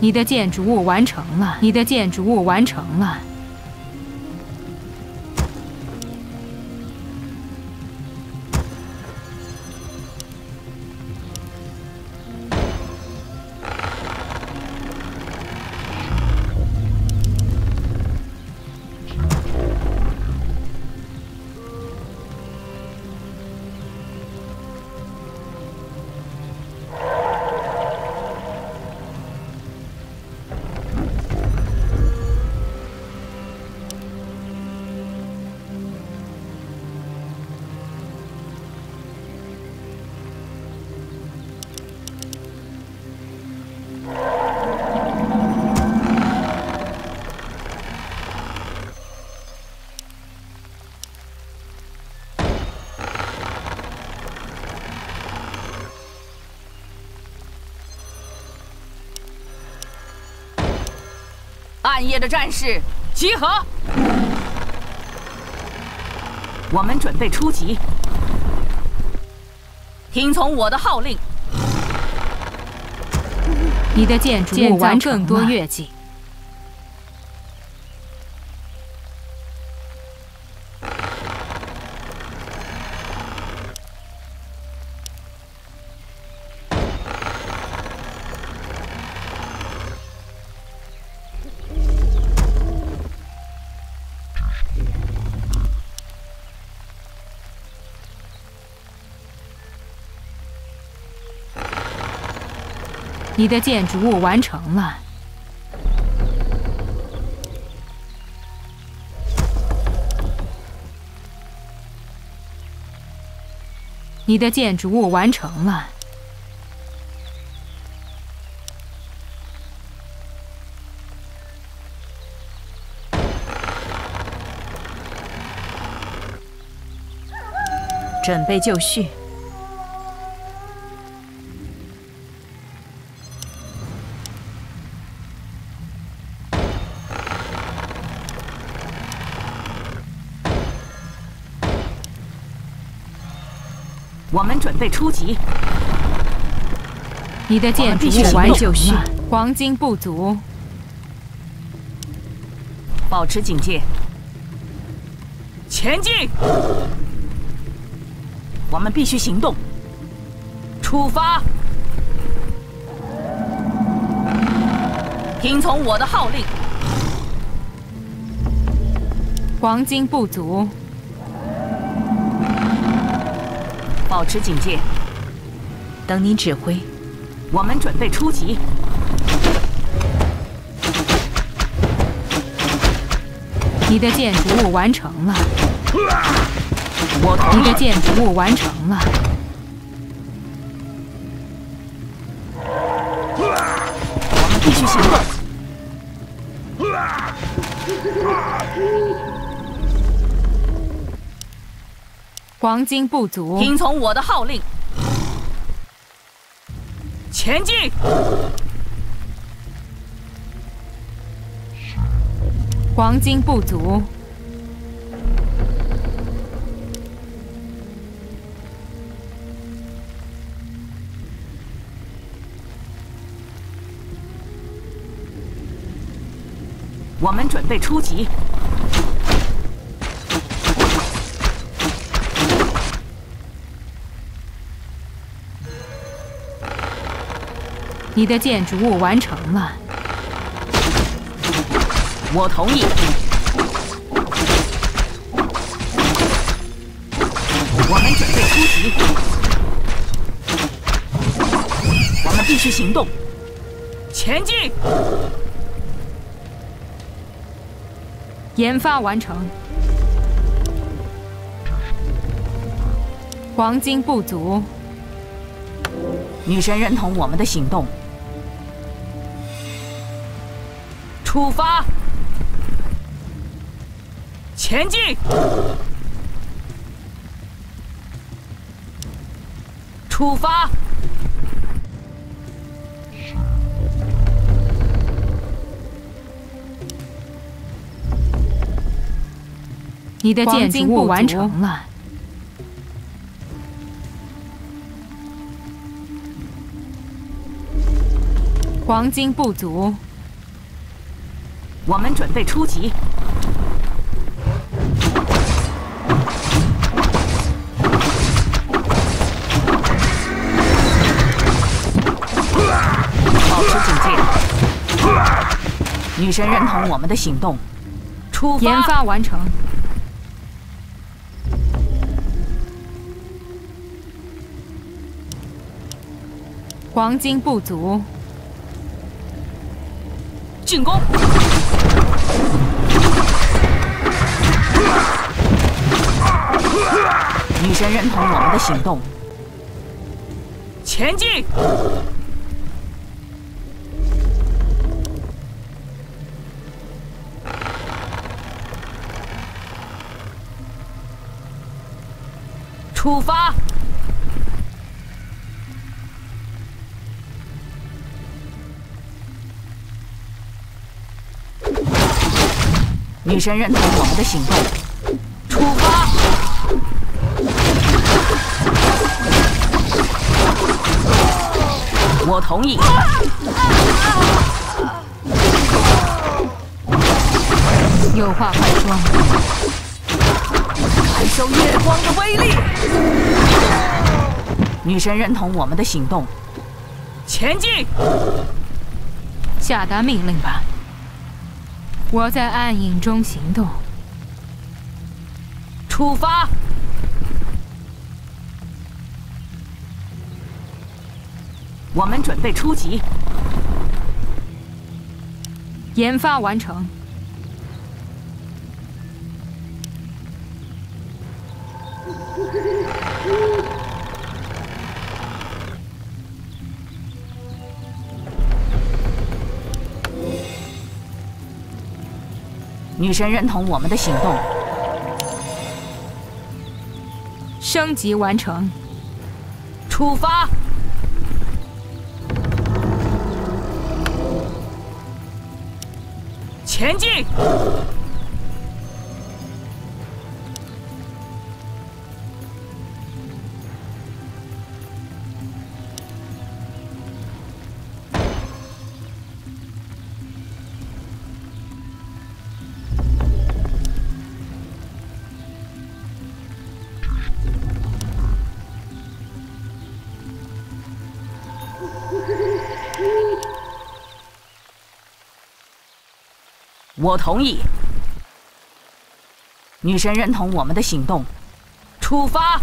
你的建筑物完成了，你的建筑物完成了。 暗夜的战士集合，我们准备出击，听从我的号令。 你的建筑物完成了，更多乐器。你的建筑物完成了。你的建筑物完成了。准备就绪。 我们准备出击。 你的建筑物完成了，黄金不足。 保持警戒，前进！我们必须行动。出发！听从我的号令。 黄金不足。 保持警戒， 等你指挥。 我们准备出击。 你的建筑物完成了。 我同意。 你的建筑物完成了。 我们必须行动。 黄金不足， 听从我的号令，前进！ 黄金不足， 我们准备出击。 你的建筑物完成了。 我同意。我们准备出击。我们必须行动。前进！ 研发完成。黄金不足。 女神认同我们的行动。出发！前进！出发！ 你的建筑物完成了。 黄金不足， 我们准备出击。保持警戒。女神认同我们的行动，出发。 研发完成。黄金不足， 进攻。女神认同我们的行动，前进。出发！女神认同我们的行动，出发！我同意。 有话快说。 感受月光的威力。女神认同我们的行动，前进！ 下达命令吧。我在暗影中行动。 出发！我们准备出击。 研发完成。 女神认同我们的行动， 升级完成。 出发！前进！我同意。女神认同我们的行动，出发！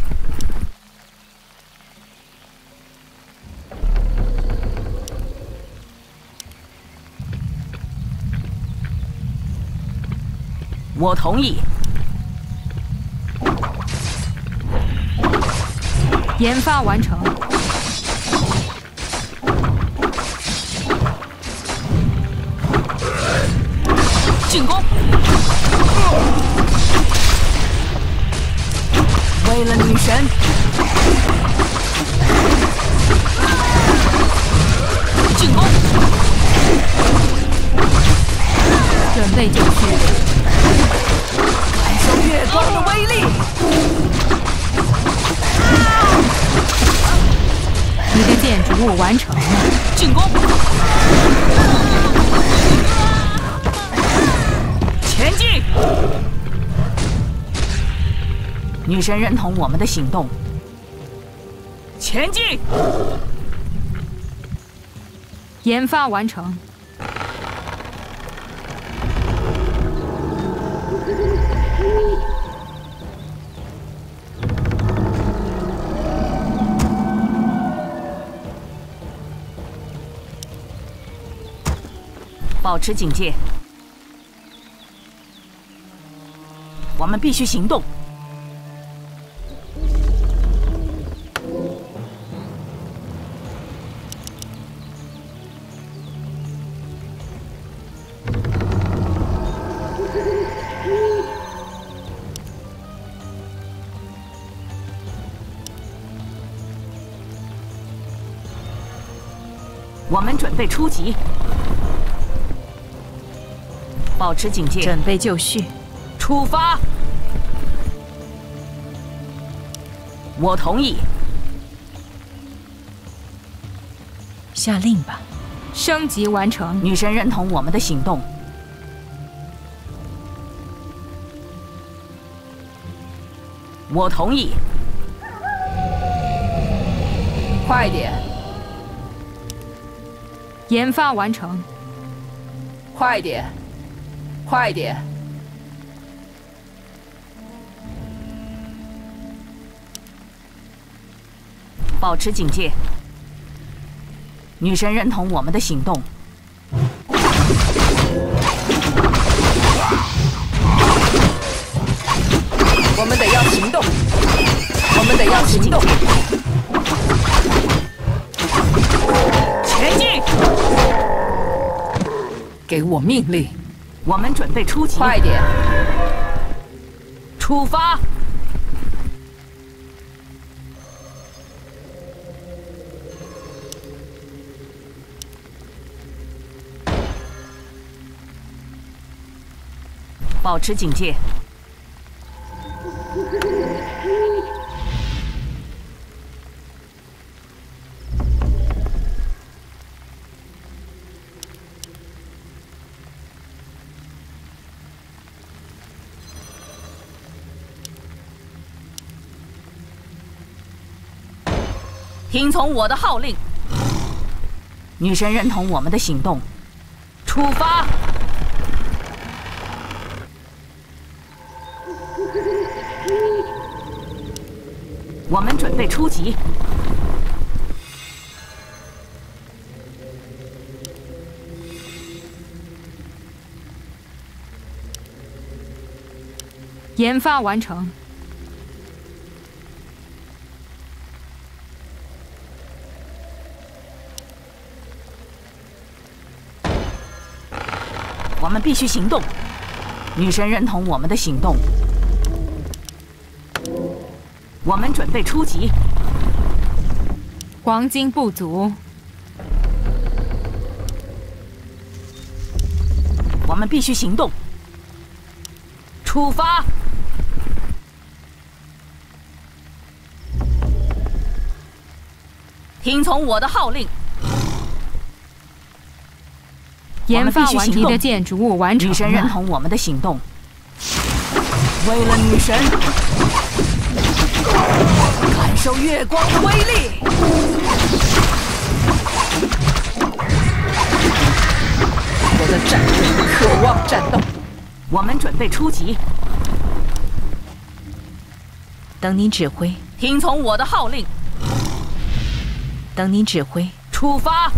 我同意。 研发完成。 进攻！为了女神，进攻！ 准备就绪。 感受月光的威力。 你的建筑物完成了。 进攻！前进！女神认同我们的行动，前进！ 研发完成。 保持警戒，我们必须行动。我们准备出击，保持警戒， 准备就绪， 出发。我同意。 下令吧。 升级完成。 女神认同我们的行动。我同意。 快点！ 研发完成。 快点！快点！ 保持警戒。女神认同我们的行动。 我们得要行动！我们得要行动！ 前进！ 给我命令！ 我们准备出击！ 快点！ 出发！保持警戒。听从我的号令。女神认同我们的行动。出发！我们准备出击。 研发完成。 我们必须行动。女神认同我们的行动。我们准备出击。 黄金不足。 我们必须行动。出发！听从我的号令。 研发完成的建筑物完成了。 女神认同我们的行动。为了女神，感受月光的威力。 我的战队渴望战斗。 我们准备出击。 等您指挥。 听从我的号令。 等您指挥。 出发！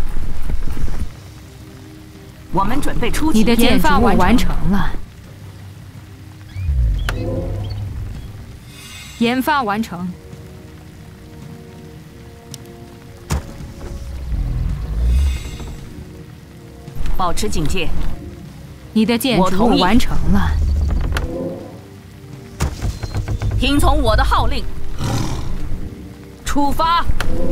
我们准备出击。 你的建筑物完成了。研发完成。 保持警戒。 你的建筑物完成了。 听从我的号令。出发！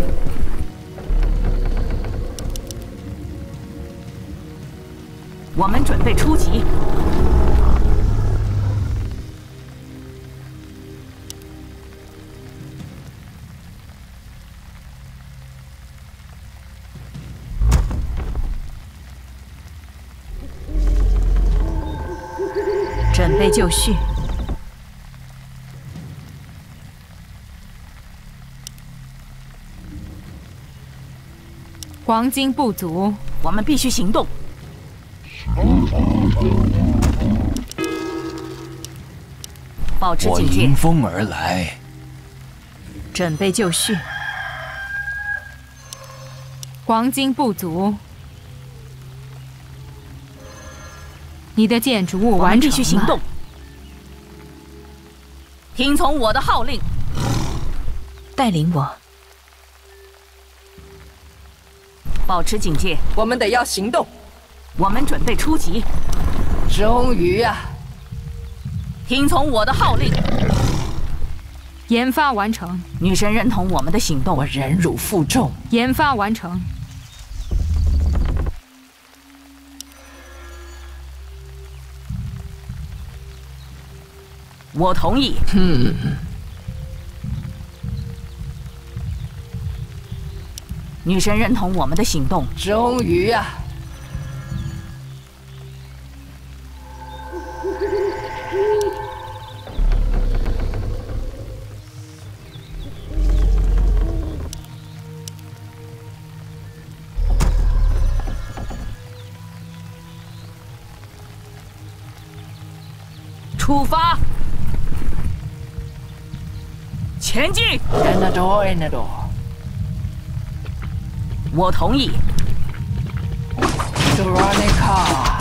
我们准备出击。 准备就绪。 黄金不足， 我们必须行动。保持警戒。 我迎风而来。 准备就绪。 黄金不足。你的建筑物完成了。 我们必须行动。听从我的号令。 带领我。 保持警戒。 我们得要行动。 我们准备出击。 终于啊！ 听从我的号令。 研发完成。 女神认同我们的行动。 我忍辱负重。 研发完成。 我同意。 女神认同我们的行动。 终于呀！ 出发！前进！ Enador， 我同意。 Veronica。